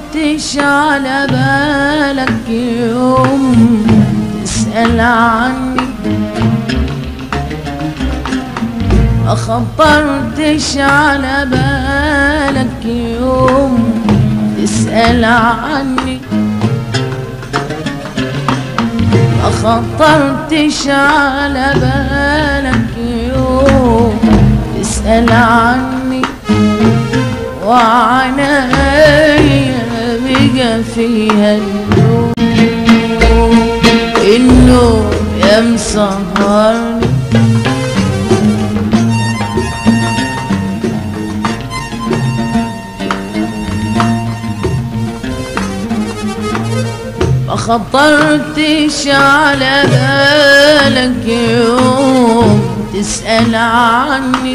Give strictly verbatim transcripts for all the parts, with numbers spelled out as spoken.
خطرتش على بالك يوم تسأل عني؟ ما خطرتش على بالك يوم تسأل عني؟ ما خطرتش على بالك يوم تسأل عني؟ وعنايا بقى فيها النوم، النوم يا مسهرني. ما خطرتش على بالك يوم تسأل عني؟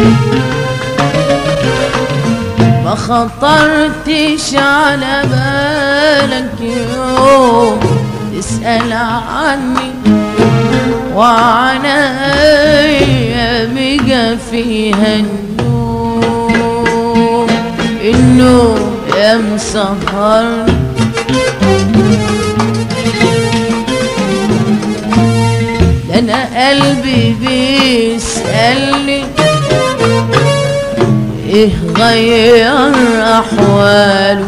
ما خطرتش على بالك يوم تسأل عني؟ وعنايا بقى فيها النوم، النوم يا مسهرني. ده انا قلبي بيسألني ايه غير احواله،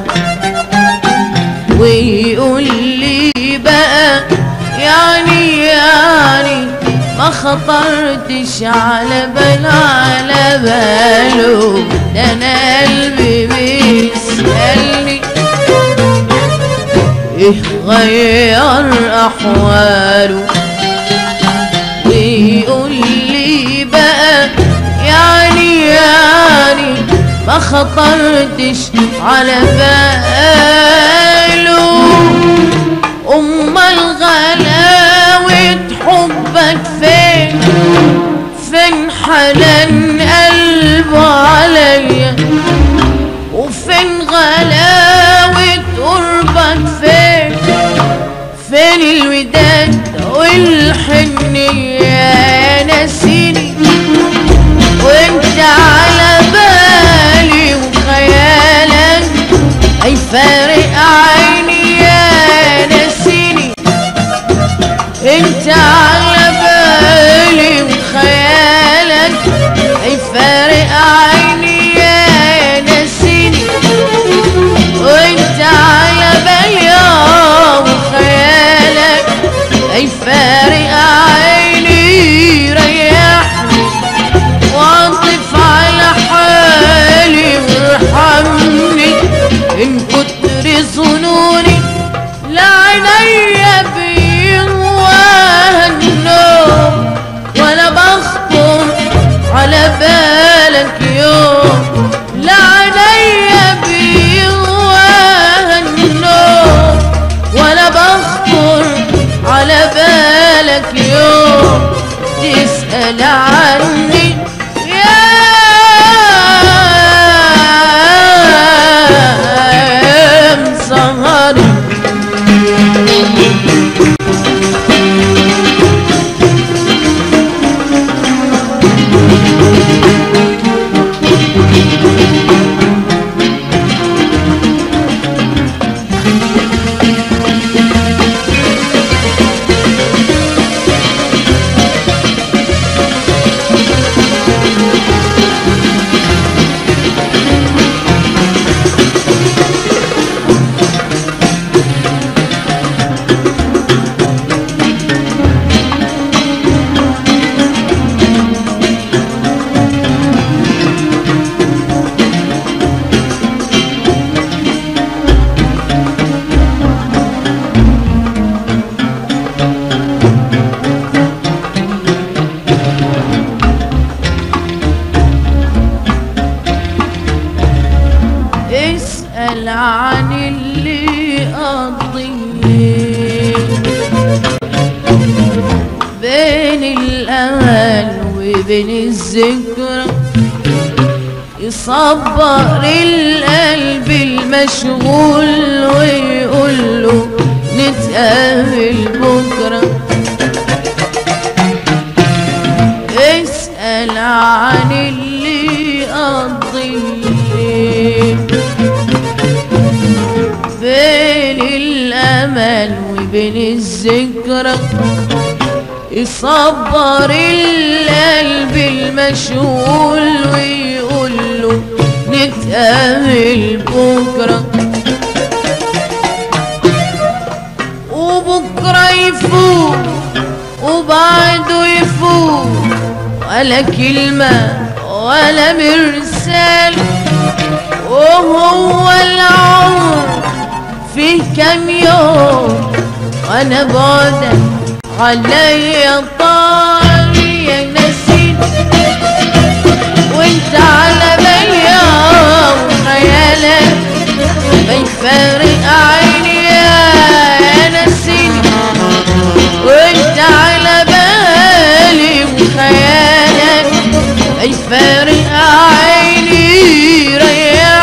ويقول لي بقى يعني يعني ما خطرتش على بال على باله. ده انا قلبي بيسألني ايه غير احواله، ويقول لي بقى يعني يعني ما خطرتش على باله. امال غلاوة حبك فين؟ فين حنان قلبه عليا؟ وفين غلاوة قربك فين؟ فين الوداد والحنية؟ يا ناسيني وانت على بالي، وخيالك هيفارق عيني. يا ناسيني انت على بالي، وخيالك هيفارق عيني. يا ناسيني وانت على بالي، وخيالك هيفارق عيني. ريحني واعطف على حالي وارحمني ان كتر ظنوني لا عينيا بيهواها النوم، ولا بخطر على بالك يوم. لا عينيا بيهواها النوم، ولا بخطر على بالك يوم تسأل عني. يا مسهرني عن اللي قضيه بين الأمل وبين الذكرى، يصبر القلب المشغول ويقول له نتقابل بكرة. اسأل عن اللي قضيه الأمل وبين الذكرى يصبر القلب المشغول ويقول له نتقابل بكرة. وبكرة يفوق وبعده يفوق ولا كلمة ولا مرسال، وهو العمر فيه كام يوم وانا بعدك عليا طال يا نسيت، وانت على بالي وخيالك ما يفارق عيني يا نسيت، وانت على بالي وخيالك ما يفارق عيني. ريح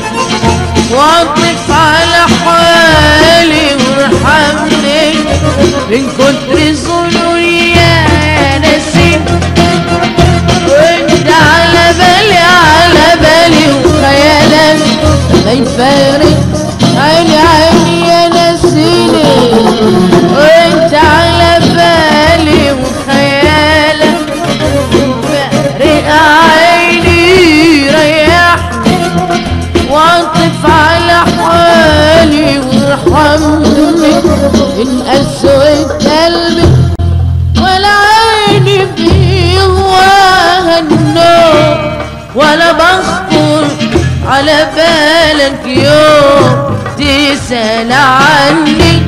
واطلق على حالي وارحمني من كتر ظلمي يا نسيم، وانت على بالي على بالي وخيالك ما يفارق عيني عيني يا نسيني، وانت على بالي وخيالك فارق عيني. ريح واطف على حالي وارحمني إن أسود قلبي ولا عيني بيغواها النوم، ولا بخطر على بالك يوم تسأل عني.